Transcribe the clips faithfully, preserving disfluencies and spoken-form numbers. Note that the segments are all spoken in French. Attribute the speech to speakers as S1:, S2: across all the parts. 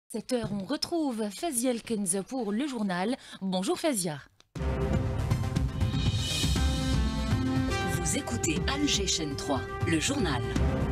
S1: cette heure, on retrouve Fazia El Kenz pour le journal. Bonjour Fazia.
S2: Vous écoutez Alger Chaîne trois, le journal.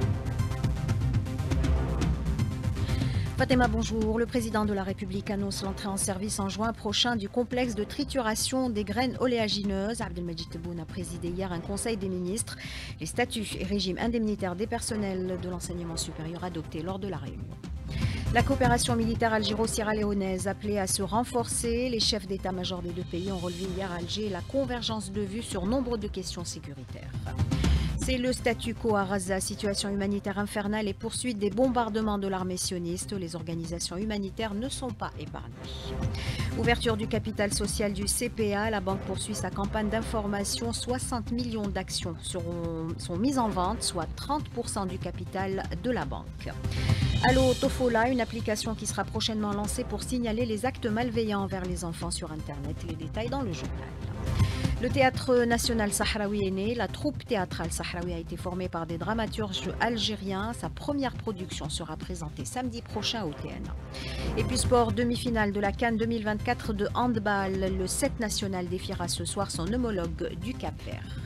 S3: Fatima, bonjour. Le président de la République annonce l'entrée en service en juin prochain du complexe de trituration des graines oléagineuses. Abdelmajid Tebboune a présidé hier un conseil des ministres. Les statuts et régimes indemnitaires des personnels de l'enseignement supérieur adoptés lors de la réunion. La coopération militaire algéro-sierra-léonaise appelée à se renforcer. Les chefs d'état-major des deux pays ont relevé hier à Alger la convergence de vues sur nombre de questions sécuritaires. C'est le statu quo à Gaza, situation humanitaire infernale et poursuite des bombardements de l'armée sioniste. Les organisations humanitaires ne sont pas épargnées. Ouverture du capital social du C P A, la banque poursuit sa campagne d'information. soixante millions d'actions seront, sont mises en vente, soit trente pour cent du capital de la banque. Allo Tofola, une application qui sera prochainement lancée pour signaler les actes malveillants envers les enfants sur Internet. Les détails dans le journal. Le théâtre national sahraoui est né. La troupe théâtrale sahraoui a été formée par des dramaturges algériens. Sa première production sera présentée samedi prochain au T N A. Et puis sport, demi-finale de la CAN deux mille vingt-quatre de handball. Le sept national défiera ce soir son homologue du Cap-Vert.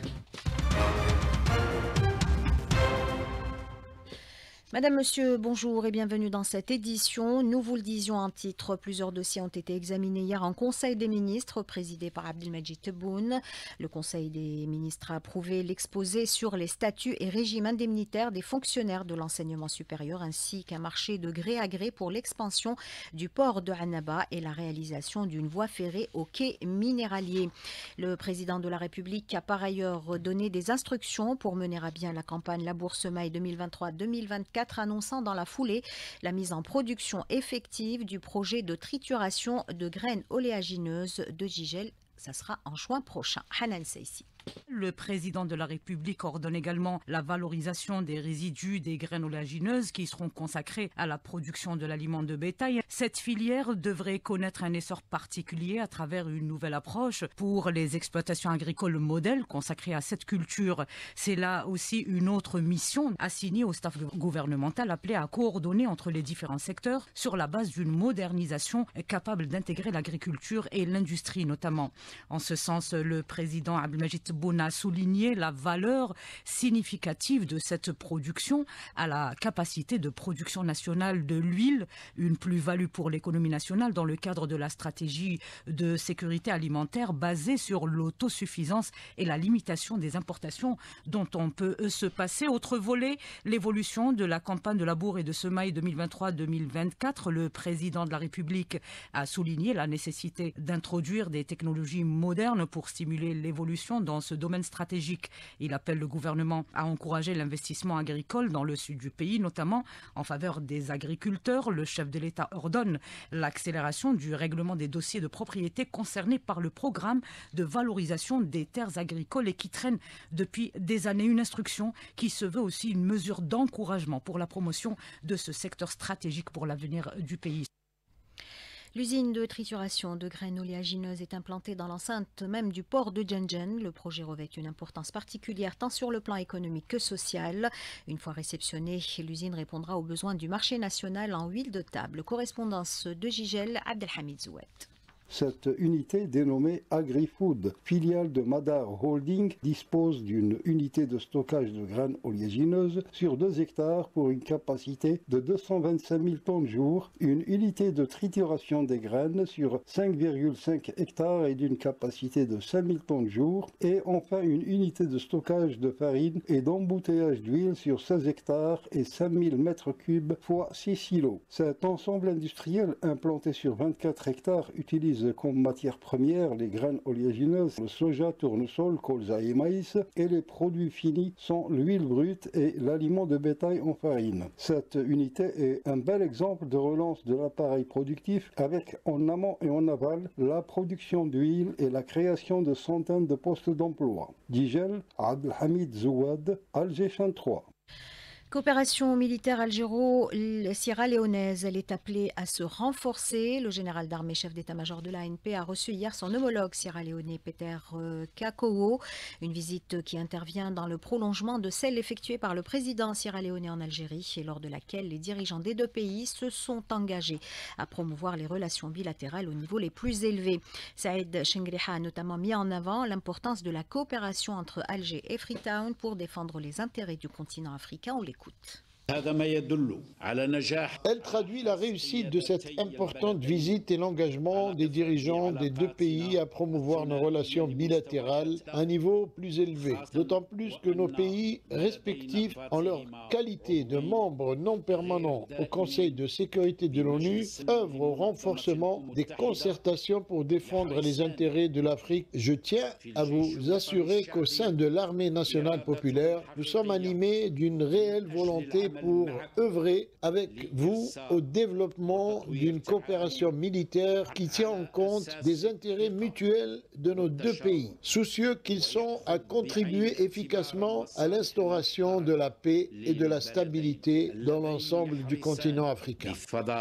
S3: Madame, Monsieur, bonjour et bienvenue dans cette édition. Nous vous le disions en titre, plusieurs dossiers ont été examinés hier en Conseil des ministres, présidé par Abdelmajid Tebboune. Le Conseil des ministres a approuvé l'exposé sur les statuts et régimes indemnitaires des fonctionnaires de l'enseignement supérieur, ainsi qu'un marché de gré à gré pour l'expansion du port de Annaba et la réalisation d'une voie ferrée au quai minéralier. Le président de la République a par ailleurs donné des instructions pour mener à bien la campagne La Bourse Maille deux mille vingt-trois deux mille vingt-quatre, annonçant dans la foulée la mise en production effective du projet de trituration de graines oléagineuses de Gigel. Ça sera en juin prochain. Hanan Seissi.
S4: Le président de la République ordonne également la valorisation des résidus des graines oléagineuses qui seront consacrés à la production de l'aliment de bétail. Cette filière devrait connaître un essor particulier à travers une nouvelle approche pour les exploitations agricoles modèles consacrées à cette culture. C'est là aussi une autre mission assignée au staff gouvernemental appelé à coordonner entre les différents secteurs sur la base d'une modernisation capable d'intégrer l'agriculture et l'industrie notamment. En ce sens, le président Abdelmajid Tebboune a souligné la valeur significative de cette production à la capacité de production nationale de l'huile, une plus-value pour l'économie nationale dans le cadre de la stratégie de sécurité alimentaire basée sur l'autosuffisance et la limitation des importations dont on peut se passer. Autre volet, l'évolution de la campagne de labour et de semailles deux mille vingt-trois deux mille vingt-quatre. Le président de la République a souligné la nécessité d'introduire des technologies modernes pour stimuler l'évolution dans ce domaine stratégique. Il appelle le gouvernement à encourager l'investissement agricole dans le sud du pays, notamment en faveur des agriculteurs. Le chef de l'État ordonne l'accélération du règlement des dossiers de propriété concernés par le programme de valorisation des terres agricoles et qui traîne depuis des années. Une instruction qui se veut aussi une mesure d'encouragement pour la promotion de ce secteur stratégique pour l'avenir du pays.
S3: L'usine de trituration de graines oléagineuses est implantée dans l'enceinte même du port de Djenjen. Le projet revêt une importance particulière tant sur le plan économique que social. Une fois réceptionnée, l'usine répondra aux besoins du marché national en huile de table. Correspondance de Gigel, Abdelhamid Zouet.
S5: Cette unité dénommée AgriFood, filiale de Madar Holding, dispose d'une unité de stockage de graines oléagineuses sur deux hectares pour une capacité de deux cent vingt-cinq mille tonnes jour, une unité de trituration des graines sur cinq virgule cinq hectares et d'une capacité de cinq mille tonnes jour, et enfin une unité de stockage de farine et d'embouteillage d'huile sur seize hectares et cinq mille mètres cubes fois six silos. Cet ensemble industriel implanté sur vingt-quatre hectares utilise comme matière première les graines oléagineuses, le soja, tournesol, colza et maïs, et les produits finis sont l'huile brute et l'aliment de bétail en farine. Cette unité est un bel exemple de relance de l'appareil productif avec en amont et en aval la production d'huile et la création de centaines de postes d'emploi. Digel, Abdelhamid Zouad, Alger Chaîne trois.
S3: Coopération militaire algéro-sierra-léonaise, elle est appelée à se renforcer. Le général d'armée, chef d'état-major de l'A N P, a reçu hier son homologue sierra-léonais Peter Kakowo. Une visite qui intervient dans le prolongement de celle effectuée par le président sierra-léonais en Algérie et lors de laquelle les dirigeants des deux pays se sont engagés à promouvoir les relations bilatérales au niveau les plus élevés. Saïd Chengriha a notamment mis en avant l'importance de la coopération entre Alger et Freetown pour défendre les intérêts du continent africain. On l'écoute.
S6: Elle traduit la réussite de cette importante visite et l'engagement des dirigeants des deux pays à promouvoir nos relations bilatérales à un niveau plus élevé. D'autant plus que nos pays respectifs, en leur qualité de membres non permanents au Conseil de sécurité de l'ONU, œuvrent au renforcement des concertations pour défendre les intérêts de l'Afrique. Je tiens à vous assurer qu'au sein de l'armée nationale populaire, nous sommes animés d'une réelle volonté pour œuvrer avec vous au développement d'une coopération militaire qui tient en compte des intérêts mutuels de nos deux pays, soucieux qu'ils sont à contribuer efficacement à l'instauration de la paix et de la stabilité dans l'ensemble du continent africain.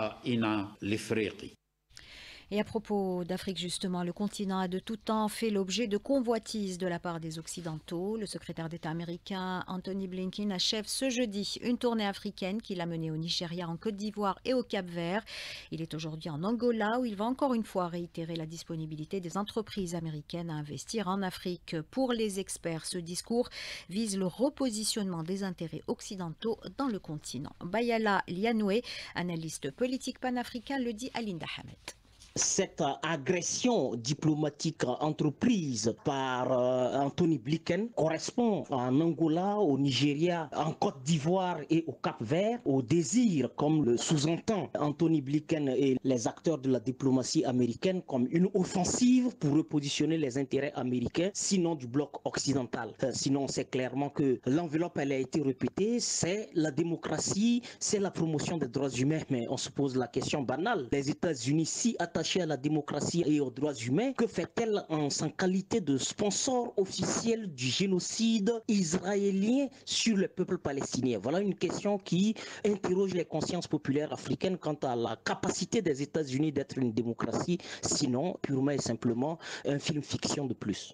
S3: Et à propos d'Afrique justement, le continent a de tout temps fait l'objet de convoitises de la part des Occidentaux. Le secrétaire d'État américain Anthony Blinken achève ce jeudi une tournée africaine qu'il a menée au Nigeria, en Côte d'Ivoire et au Cap-Vert. Il est aujourd'hui en Angola où il va encore une fois réitérer la disponibilité des entreprises américaines à investir en Afrique. Pour les experts, ce discours vise le repositionnement des intérêts occidentaux dans le continent. Bayala Lianoué, analyste politique panafricain, le dit à Linda Hamed.
S7: Cette agression diplomatique entreprise par euh, Anthony Blinken correspond en Angola, au Nigeria, en Côte d'Ivoire et au Cap-Vert au désir, comme le sous-entend Anthony Blinken et les acteurs de la diplomatie américaine, comme une offensive pour repositionner les intérêts américains, sinon du bloc occidental. Euh, sinon, c'est clairement que l'enveloppe, elle a été répétée, c'est la démocratie, c'est la promotion des droits humains, mais on se pose la question banale. Les États-Unis, si attachés à la démocratie et aux droits humains, que fait-elle en sa qualité de sponsor officiel du génocide israélien sur le peuple palestinien? Voilà une question qui interroge les consciences populaires africaines quant à la capacité des États-Unis d'être une démocratie, sinon purement et simplement un film fiction de plus.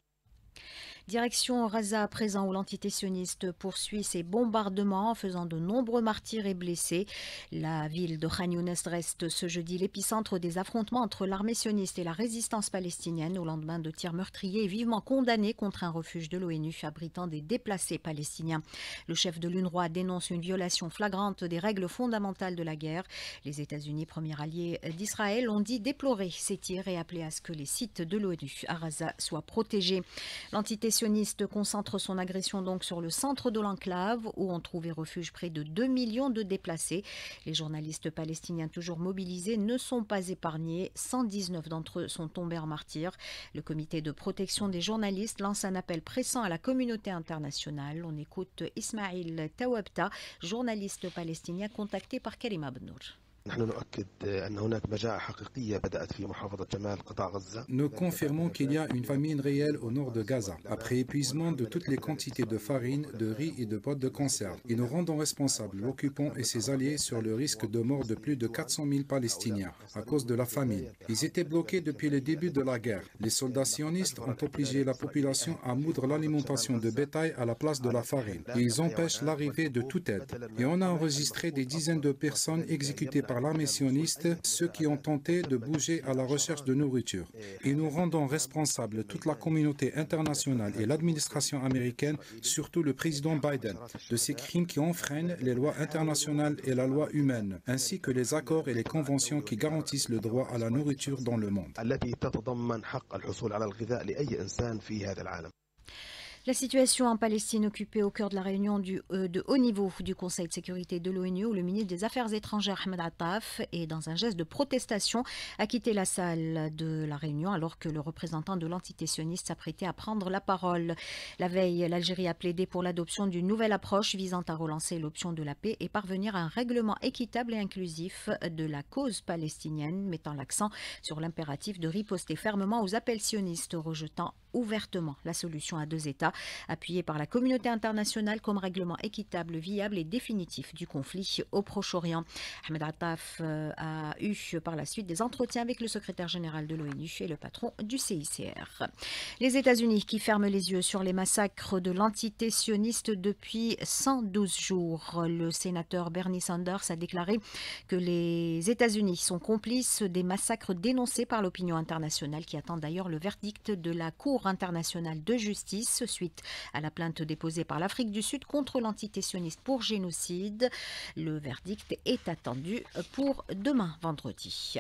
S3: Direction Raza à présent, où l'entité sioniste poursuit ses bombardements en faisant de nombreux martyrs et blessés. La ville de Khan Younes reste ce jeudi l'épicentre des affrontements entre l'armée sioniste et la résistance palestinienne au lendemain de tirs meurtriers et vivement condamnés contre un refuge de l'ONU abritant des déplacés palestiniens. Le chef de l'UNRWA dénonce une violation flagrante des règles fondamentales de la guerre. Les États-Unis, premier allié d'Israël, ont dit déplorer ces tirs et appelé à ce que les sites de l'ONU à Raza soient protégés. L'entité sioniste concentre son agression donc sur le centre de l'enclave où ont trouvé refuge près de deux millions de déplacés. Les journalistes palestiniens toujours mobilisés ne sont pas épargnés. cent dix-neuf d'entre eux sont tombés en martyrs. Le comité de protection des journalistes lance un appel pressant à la communauté internationale. On écoute Ismail Tawabta, journaliste palestinien contacté par Karima Benour.
S8: Nous confirmons qu'il y a une famine réelle au nord de Gaza, après épuisement de toutes les quantités de farine, de riz et de boîtes de conserve. Et nous rendons responsables l'occupant et ses alliés sur le risque de mort de plus de quatre cent mille Palestiniens à cause de la famine. Ils étaient bloqués depuis le début de la guerre. Les soldats sionistes ont obligé la population à moudre l'alimentation de bétail à la place de la farine. Et ils empêchent l'arrivée de toute aide. Et on a enregistré des dizaines de personnes exécutées par l'armée sioniste, ceux qui ont tenté de bouger à la recherche de nourriture. Et nous rendons responsables toute la communauté internationale et l'administration américaine, surtout le président Biden, de ces crimes qui enfreignent les lois internationales et la loi humaine, ainsi que les accords et les conventions qui garantissent le droit à la nourriture dans le monde.
S3: La situation en Palestine occupée au cœur de la réunion du, euh, de haut niveau du Conseil de sécurité de l'ONU où le ministre des Affaires étrangères Ahmed Attaf est dans un geste de protestation a quitté la salle de la réunion alors que le représentant de l'entité sioniste s'apprêtait à prendre la parole. La veille, l'Algérie a plaidé pour l'adoption d'une nouvelle approche visant à relancer l'option de la paix et parvenir à un règlement équitable et inclusif de la cause palestinienne, mettant l'accent sur l'impératif de riposter fermement aux appels sionistes, rejetant ouvertement la solution à deux États. appuyé par la communauté internationale comme règlement équitable, viable et définitif du conflit au Proche-Orient. Ahmed Attaf a eu par la suite des entretiens avec le secrétaire général de l'ONU et le patron du C I C R. Les États-Unis qui ferment les yeux sur les massacres de l'entité sioniste depuis cent douze jours. Le sénateur Bernie Sanders a déclaré que les États-Unis sont complices des massacres dénoncés par l'opinion internationale qui attend d'ailleurs le verdict de la Cour internationale de justice suite à la plainte déposée par l'Afrique du Sud contre l'entité sioniste pour génocide. Le verdict est attendu pour demain vendredi.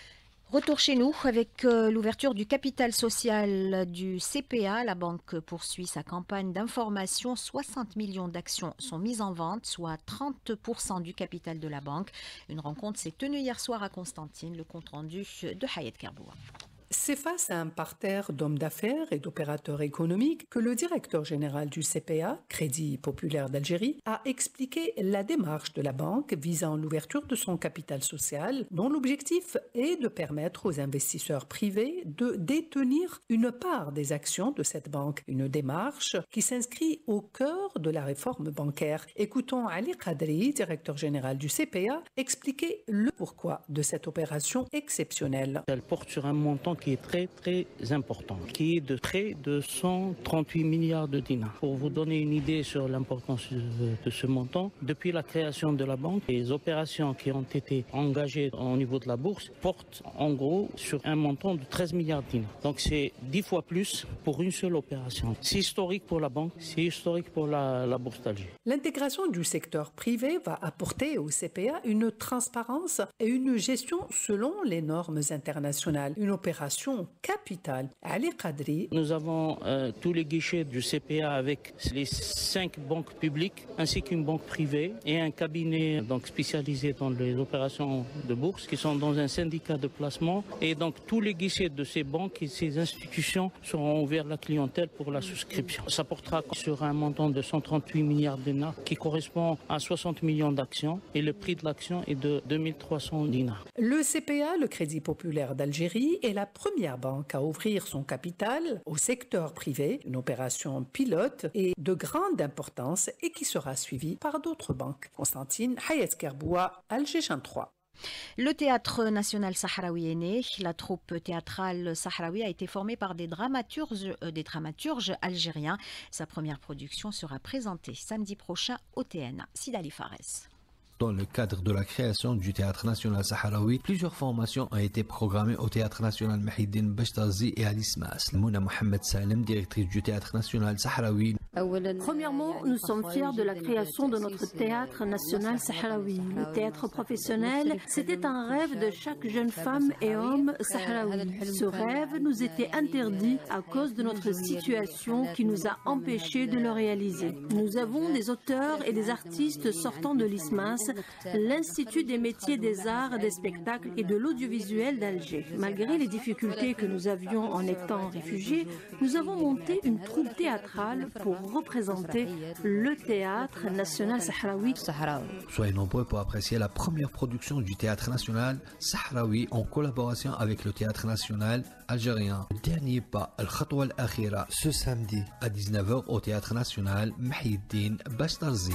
S3: Retour chez nous avec l'ouverture du capital social du C P A. La banque poursuit sa campagne d'information. soixante millions d'actions sont mises en vente, soit trente pour cent du capital de la banque. Une rencontre s'est tenue hier soir à Constantine. Le compte-rendu de Hayat Kerboua.
S9: C'est face à un parterre d'hommes d'affaires et d'opérateurs économiques que le directeur général du C P A, Crédit Populaire d'Algérie, a expliqué la démarche de la banque visant l'ouverture de son capital social, dont l'objectif est de permettre aux investisseurs privés de détenir une part des actions de cette banque. Une démarche qui s'inscrit au cœur de la réforme bancaire. Écoutons Ali Qadri, directeur général du C P A, expliquer le pourquoi de cette opération exceptionnelle.
S7: Elle porte sur un montant qui est très très important, qui est de près de cent trente-huit milliards de dinars. Pour vous donner une idée sur l'importance de ce montant, depuis la création de la banque, les opérations qui ont été engagées au niveau de la bourse portent en gros sur un montant de treize milliards de dinars. Donc c'est dix fois plus pour une seule opération. C'est historique pour la banque, c'est historique pour la, la bourse d'Alger.
S9: L'intégration du secteur privé va apporter au C P A une transparence et une gestion selon les normes internationales. Une opération capitale. Ali Qadri.
S7: Nous avons euh, tous les guichets du C P A avec les cinq banques publiques ainsi qu'une banque privée et un cabinet donc spécialisé dans les opérations de bourse qui sont dans un syndicat de placement, et donc tous les guichets de ces banques et ces institutions seront ouverts à la clientèle pour la souscription. Ça portera sur un montant de cent trente-huit milliards de dinars qui correspond à soixante millions d'actions, et le prix de l'action est de deux mille trois cents dinars.
S9: Le C P A, le Crédit Populaire d'Algérie, est la première banque à ouvrir son capital au secteur privé, une opération pilote et de grande importance et qui sera suivie par d'autres banques. Constantine, Hayat Kerboua, Alger trois.
S3: Le Théâtre national sahraoui est né. La troupe théâtrale sahraoui a été formée par des dramaturges, euh, des dramaturges algériens. Sa première production sera présentée samedi prochain au T N A. Sidali Fares.
S10: Dans le cadre de la création du Théâtre national sahraoui, plusieurs formations ont été programmées au Théâtre national Mahiddine Bachtazi et à l'Ismas. Mouna Mohamed Salem, directrice du Théâtre national sahraoui.
S11: Premièrement, nous sommes fiers de la création de notre Théâtre national sahraoui. Le théâtre professionnel, c'était un rêve de chaque jeune femme et homme sahraoui. Ce rêve nous était interdit à cause de notre situation qui nous a empêchés de le réaliser. Nous avons des auteurs et des artistes sortant de l'Ismas, l'Institut des métiers des arts, des spectacles et de l'audiovisuel d'Alger. Malgré les difficultés que nous avions en étant réfugiés, nous avons monté une troupe théâtrale pour représenter le Théâtre national sahraoui.
S10: Soyez nombreux pour apprécier la première production du Théâtre national sahraoui en collaboration avec le Théâtre national algérien. Le dernier pas, Al-Khatwa Al-Akhira, ce samedi à dix-neuf heures au Théâtre national Mahiddine Bachtazi.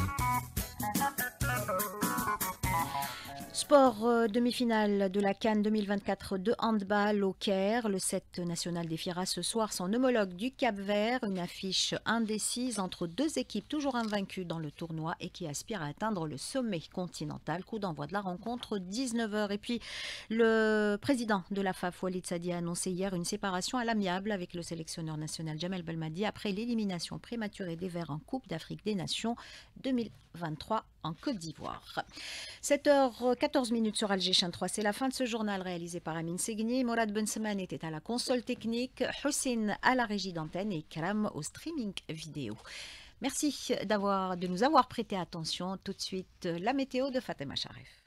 S3: Sport, euh, demi-finale de la CAN deux mille vingt-quatre de handball au Caire. Le sept national défiera ce soir son homologue du Cap-Vert. Une affiche indécise entre deux équipes toujours invaincues dans le tournoi et qui aspirent à atteindre le sommet continental. Coup d'envoi de la rencontre, dix-neuf heures. Et puis, le président de la F A F, Walid Sadi, a annoncé hier une séparation à l'amiable avec le sélectionneur national Jamel Belmadi après l'élimination prématurée des Verts en Coupe d'Afrique des Nations deux mille vingt-trois en Côte d'Ivoire. sept heures quatorze minutes sur Alger trois, c'est la fin de ce journal réalisé par Amine Segni. Morad Benseman était à la console technique, Hussein à la régie d'antenne et Kram au streaming vidéo. Merci d'avoir, de nous avoir prêté attention. Tout de suite, la météo de Fatima Sharif.